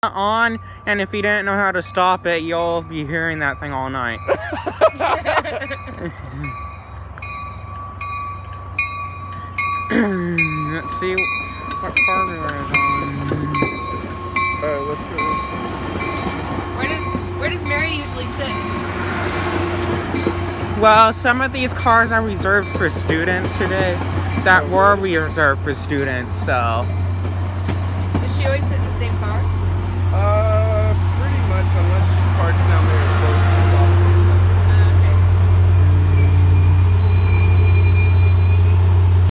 on, and if you didn't know how to stop it, you'll be hearing that thing all night. Let's see what car we were on. Alright, let's go. Where does Mary usually sit? Well, some of these cars are reserved for students today. That were reserved for students, so